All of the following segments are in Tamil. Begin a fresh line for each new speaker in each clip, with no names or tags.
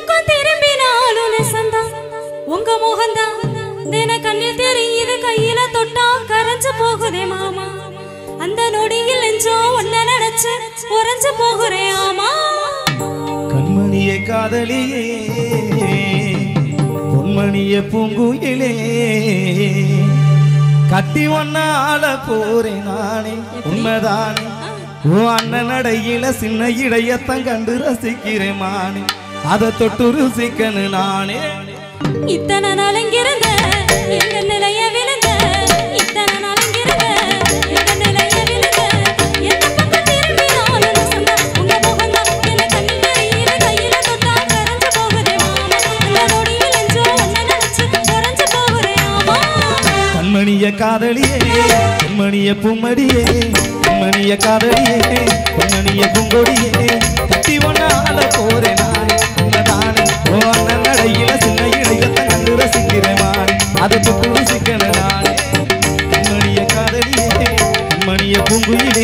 பக்கம் திரும்பினாலும் நெசந்தான் உங்க முகந்தான் தின கண்ணில் தெரியுது கையில தொட்டா கரைஞ்சு போகுதே மாமா அந்த நொடியில் நெஞ்சோ ஒன்ன நினைச்சு உறைஞ்சு போகுறேன் ஆமா
கண்மணியே காதலியே பொன்மணியே பூங்குயிலே கட்டி ஒன்ன ஆள போறேன் நானே உண்மைதானே ஓ அண்ணன் நடையில சின்ன இடையத்தான் கண்டு ரசிக்கிறேன் மானே அதை தொட்டு ருசிக்கணு நானே
இத்தனை நாளங்கிருந்த எங்க நிலைய விழுந்த இத்தனை நாளங்கிருந்த எங்க நிலைய விழுந்த எந்த பக்கம் திரும்பினாலும் நெசந்தா உங்க முகந்தா என்ன கண்ணில் தெரியுது கையில தொட்டா கரைஞ்சு போகுதே மாமா அந்த நொடியில் நெஞ்சோ ஒன்ன நினைச்சு உறைஞ்சு போகுறேன் ஆமா
கண்மணிய காதலியே பொன்மணிய பூமடியே பொன்மணிய காதலியே பொன்மணிய பூங்கொடியே கட்டி ஒன்ன ஆள போறேன் நானே உண்மைதானே ஓ அண்ணன் நடையில சின்ன இடையத்தை கண்டு ரசிக்கிறேன் மானே அதை தொட்டு ருசிக்கணும் நானே பொன்மணிய காதலியே பொன்மணிய பூங்குயிலே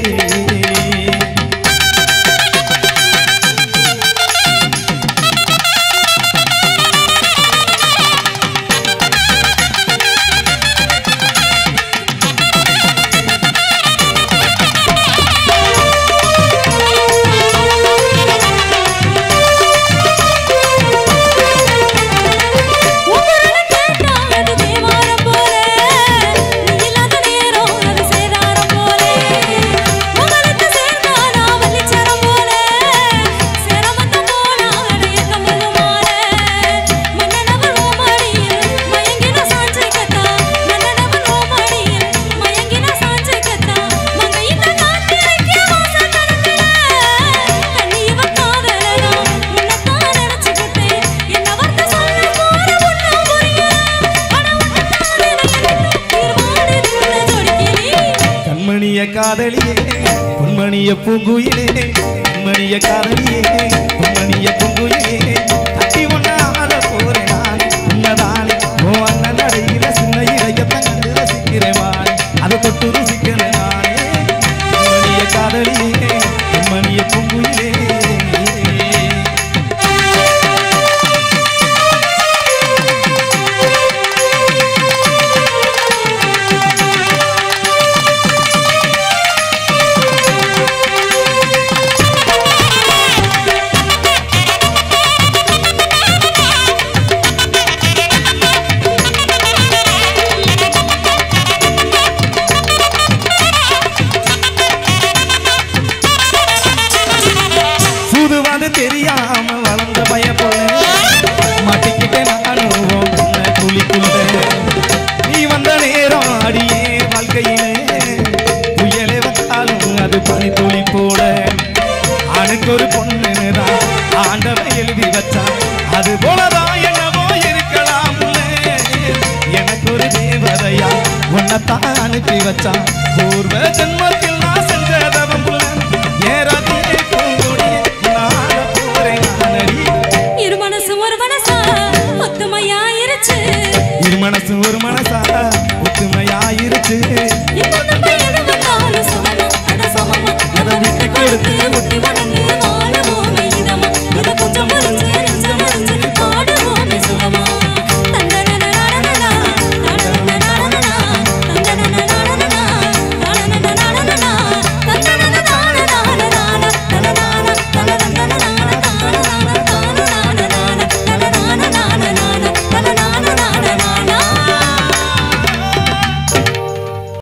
காதலியே பொன்மணிய பூங்குயிலே பொன்மணிய காதலியே பொன்மணிய பூங்குயிலே கட்டி ஒன்ன ஆள போறேன் நானே உண்மைதானே ஓ அண்ணன் நடையில சின்ன இடையத்தை கண்டு ரசிக்கிறேன் மானே அதை தொட்டு ருசிக்கிறேன் நானே பொன்மணிய காதலியே பொன்மணிய பூங்குயிலே தெரியாம வளர்ந்த பய போல மாட்டிக்கிட்டேன் நானும் குளிக்குள்ள நீ வந்த நேரம் அடியே வாழ்க்கையிலே புயலே வந்தாலும் அது பனி துளி போல ஆணுக்கு ஒரு பொண்ணுதான் ஆண்டவன் எழுதி வச்சான் அது போலதான் என்னவோ இருக்கலாம் எனக்கு ஒரு தேவதையா உன்னைத்தான் அனுப்பி வச்சான் பூர்வ ஜென்ம